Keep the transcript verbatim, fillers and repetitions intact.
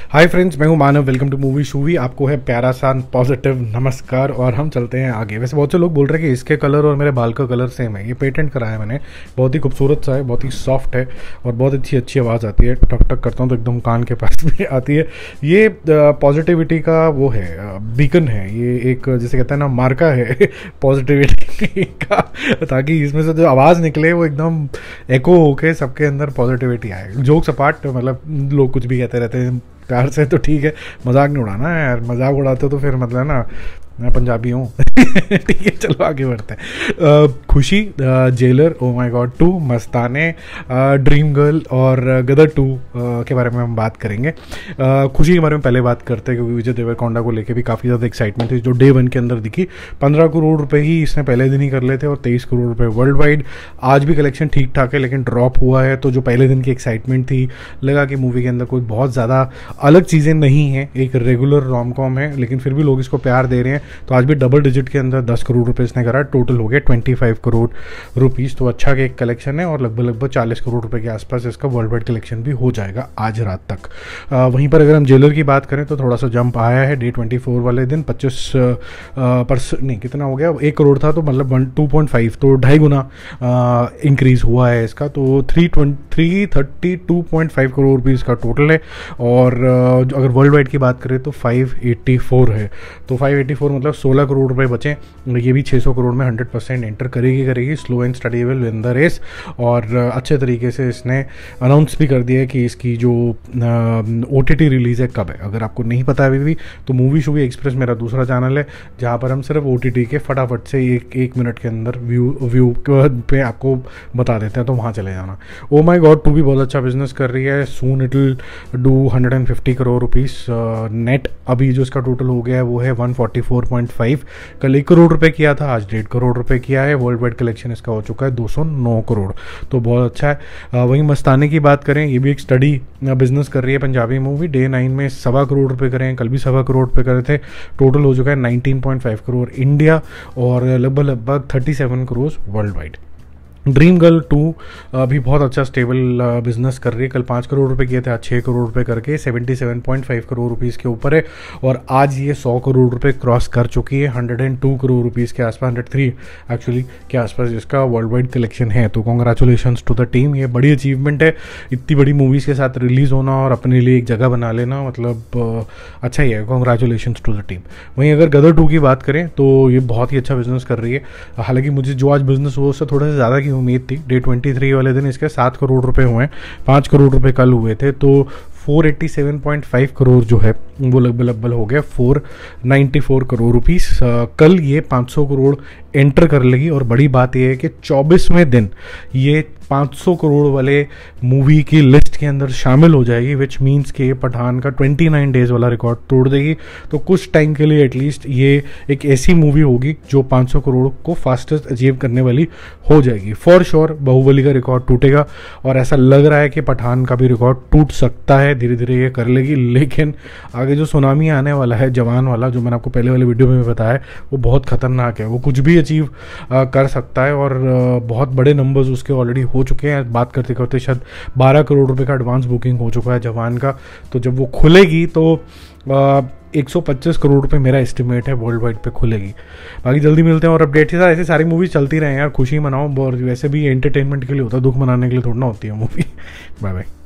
हाय friends, मैं हूं Manav. Welcome to movie shoovie. आपको है प्यारा सा पॉजिटिव नमस्कार और हम चलते हैं आगे। वैसे बहुत से लोग बोल रहे हैं कि इसके कलर और मेरे बाल का कलर सेम है। ये पेटेंट कराया मैंने, बहुत ही खूबसूरत सा है, बहुत ही सॉफ्ट है और बहुत अच्छी अच्छी आवाज़ आती है। टक टक करता हूँ तो एकदम कान के पास भी आती है। ये पॉजिटिविटी का वो है, बीकन है। ये एक जैसे कहते हैं ना, मार्का है पॉजिटिविटी का, ताकि इसमें से जो आवाज़ निकले वो एकदम एको होके सबके अंदर पॉजिटिविटी आए। जोक्स अपार्ट, मतलब लोग कुछ भी कहते रहते हैं प्यार से, तो ठीक है, मजाक नहीं उड़ाना है यार। मजाक उड़ाते हो तो फिर मतलब ना, मैं पंजाबी हूँ ठीक है, चलो आगे बढ़ते हैं। Kushi, jailer, oh my God two, Mastaney, dream girl और गदर टू के बारे में हम बात करेंगे। uh, खुशी के बारे में पहले बात करते हैं, क्योंकि विजय देवरकोंडा को लेके भी काफ़ी ज़्यादा एक्साइटमेंट थी जो डे वन के अंदर दिखी। पंद्रह करोड़ रुपए ही इसने पहले दिन ही कर लेते और तेईस करोड़ रुपए वर्ल्ड वाइड। आज भी कलेक्शन ठीक ठाक है लेकिन ड्रॉप हुआ है। तो जो पहले दिन की एक्साइटमेंट थी, लगा कि मूवी के अंदर कोई बहुत ज़्यादा अलग चीज़ें नहीं हैं, एक रेगुलर रोम कॉम है, लेकिन फिर भी लोग इसको प्यार दे रहे हैं। तो आज भी डबल डिजिट के अंदर दस करोड़ रुपए इसने करा, टोटल हो गया पच्चीस करोड़ रुपीस। तो अच्छा एक कलेक्शन है और लगभग लगभग चालीस करोड़ रुपए के आसपास इसका वर्ल्ड वाइड कलेक्शन भी हो जाएगा आज रात तक। आ, वहीं पर अगर हम जेलर की बात करें तो थोड़ा सा जंप आया है। डे ट्वेंटी फोर वाले दिन पच्चीस परसेंट नहीं, कितना हो गया, एक करोड़ था तो मतलब वन टू पॉइंट फाइव तो ढाई गुना इंक्रीज हुआ है इसका। तो three twenty three thirty two point five crore rupees का टोटल है। और आ, अगर वर्ल्ड वाइड की बात करें तो फाइव एट्टी फोर है। तो फाइव एट्टी फोर मतलब सोलह करोड़ रुपए बचे। ये भी छह सौ करोड़ में हंड्रेड परसेंट एंटर करेगी करेगी slow and steady will win the race. और अच्छे तरीके से इसने अनाउंस भी कर दिया है कि इसकी जो ओटीटी रिलीज़ है कब है। अगर आपको नहीं पता अभी भी तो मूवी शूवी एक्सप्रेस मेरा दूसरा चैनल है, जहाँ पर हम सिर्फ ओटीटी के फटाफट से एक एक मिनट के अंदर व्यू व्यू पे आपको बता देते हैं, तो वहाँ चले जाना। ओ माई गॉड टू भी बहुत अच्छा बिजनेस कर रही है। Soon it will do hundred and fifty crore rupees net. अभी जो इसका टोटल हो गया है वो है one forty four point five. कल एक करोड़ रुपए किया था, आज डेढ़ करोड़ रुपए किया है। वर्ल्ड वाइड कलेक्शन इसका हो चुका है दो सौ नौ करोड़, तो बहुत अच्छा है। वहीं मस्ताने की बात करें, ये भी एक स्टडी बिजनेस कर रही है पंजाबी मूवी। डे नाइन में सवा करोड़ रुपए करें, कल भी सवा करोड़ रुपए करे थे। टोटल हो चुका है nineteen point five crore India और लगभग लगभग thirty seven crore worldwide. Dream girl two भी बहुत अच्छा स्टेबल बिजनेस कर रही है। कल पाँच करोड़ रुपए किए थे, आज छः करोड़ रुपए करके seventy seven point five crore rupees के ऊपर है। और आज ये सौ करोड़ रुपए क्रॉस कर चुकी है। Hundred and two crore rupees के आसपास, हंड्रेड थ्री एक्चुअली के आसपास इसका वर्ल्ड वाइड कलेक्शन है। तो कॉन्ग्रेचुलेशंस टू द टीम, ये बड़ी अचीवमेंट है। इतनी बड़ी मूवीज़ के साथ रिलीज़ होना और अपने लिए एक जगह बना लेना, मतलब अच्छा ही है। Congratulations to the team. वहीं अगर गदर टू की बात करें तो ये बहुत ही अच्छा बिजनेस कर रही है। हालांकि मुझे जो आज बिजनेस हुआ उससे थोड़ा सा ज़्यादा की उम्मीद थी। डे ट्वेंटी थ्री वाले दिन इसके सात करोड़ रुपए हुए हैं, पाँच करोड़ रुपए कल हुए थे। तो four eighty seven point five crore जो है वो लगभग लगभग हो गया four ninety four crore rupees. कल ये पाँच सौ करोड़ एंटर कर लेगी। और बड़ी बात यह है कि चौबीसवें दिन ये पाँच सौ करोड़ वाले मूवी की लिस्ट के अंदर शामिल हो जाएगी, विच मीन्स कि पठान का उनतीस डेज वाला रिकॉर्ड तोड़ देगी। तो कुछ टाइम के लिए एटलीस्ट ये एक ऐसी मूवी होगी जो पाँच सौ करोड़ को फास्टेस्ट अचीव करने वाली हो जाएगी। फॉर श्योर बाहुबली का रिकॉर्ड टूटेगा और ऐसा लग रहा है कि पठान का भी रिकॉर्ड टूट सकता है। धीरे धीरे ये कर लेगी, लेकिन आगे जो सुनामी आने वाला है जवान वाला, जो मैंने आपको पहले वाले वीडियो में भी बताया, वो बहुत खतरनाक है। वो कुछ भी अचीव कर सकता है और आ, बहुत बड़े नंबर्स उसके ऑलरेडी हो चुके हैं। बात करते करते शायद बारह करोड़ रुपए का एडवांस बुकिंग हो चुका है जवान का। तो जब वो खुलेगी तो एक सौ पच्चीस करोड़ रुपए मेरा एस्टिमेट है वर्ल्ड वाइड पे खुलेगी। बाकी जल्दी मिलते हैं और अपडेट के साथ। ऐसे सारी मूवी चलती रहे यार, खुशी मनाओ। और वैसे भी एंटरटेनमेंट के लिए होता है, दुख मनाने के लिए थोड़ा ना होती है मूवी। Bye bye.